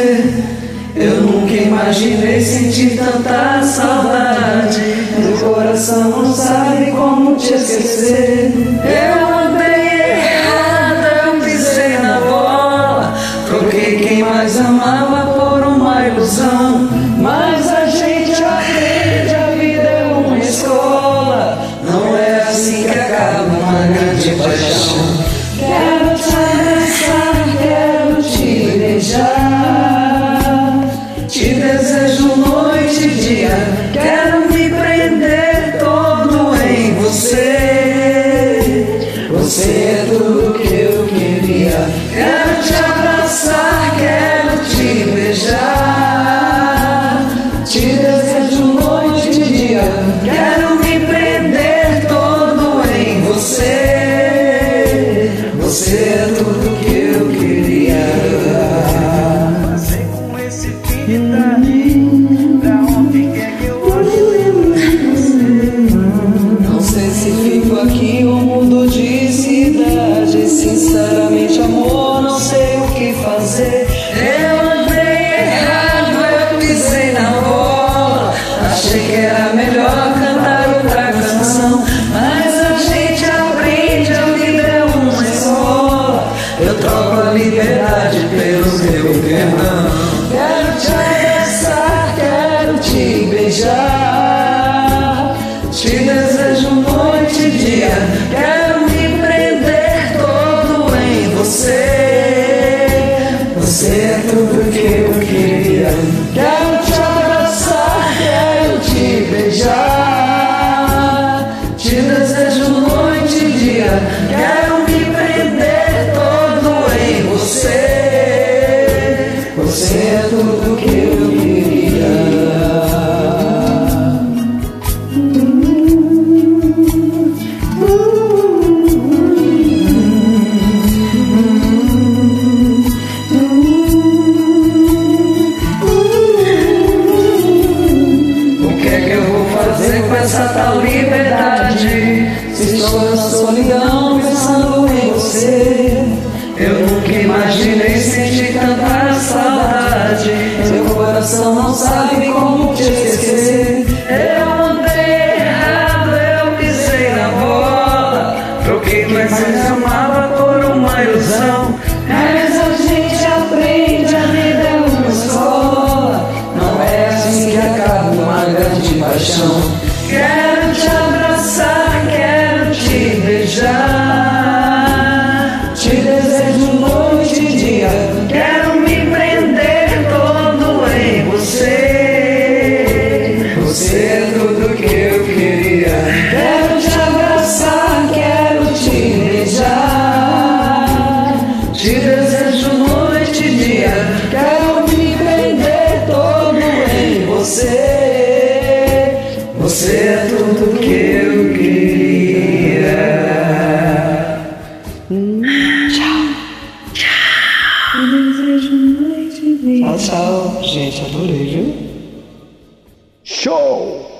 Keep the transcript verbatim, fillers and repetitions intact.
você. Eu nunca imaginei sentir tanta saudade. Meu coração não sabe como te esquecer. Eu andei errada, eu pisei na bola. Troquei quem mais amava por uma ilusão. Mas a gente aprende, a vida é uma escola. Não é assim que acaba uma grande paixão. Quero te abraçar, quero te beijar. Te desejo noite e dia. Quero me prender todo em você. Você é tudo que eu queria. Quero te abraçar, quero te beijar. Te desejo noite e dia. Quero me prender todo em você. Você é tudo que eu queria. Passei com esse fim de tarde. Pra onde quer que eu olhe, lembro de você. Não sei se fico aqui ou mudo de cidade. Sinceramente, amor, não sei o que fazer. Eu andei errado, eu pisei na bola. Achei que era melhor cantar outra canção. Mas a gente aprende, a vida é uma escola. Eu troco a liberdade pelo meu perdão. Quero te abraçar, quero te beijar. Te desejo noite e dia. Quero me prender todo em você. Você é tudo que eu queria. Quero te abraçar, quero te beijar. Te desejo noite e dia. Quero me prender todo em você. Você é tudo que eu queria. O que é que eu vou fazer com essa tal liberdade? Se estou na solidão pensando em você. Eu nunca imaginei sentir tanta saudade. Meu coração não sabe como te esquecer. Eu andei errado, eu pisei na bola. Troquei quem mais amava por uma ilusão. Mas a gente aprende, a vida é uma escola. Não é assim que acaba uma grande paixão. Quero te abraçar, quero te beijar. Te desejo noite e dia. Quero me prender todo em você. Você é tudo que eu queria. Quero te abraçar, quero te beijar. Te desejo noite e dia. Quero me prender todo em você. Você é tudo que eu queria. Tchau. Tchau. Tchau, tchau. Gente, adorei, viu? Show!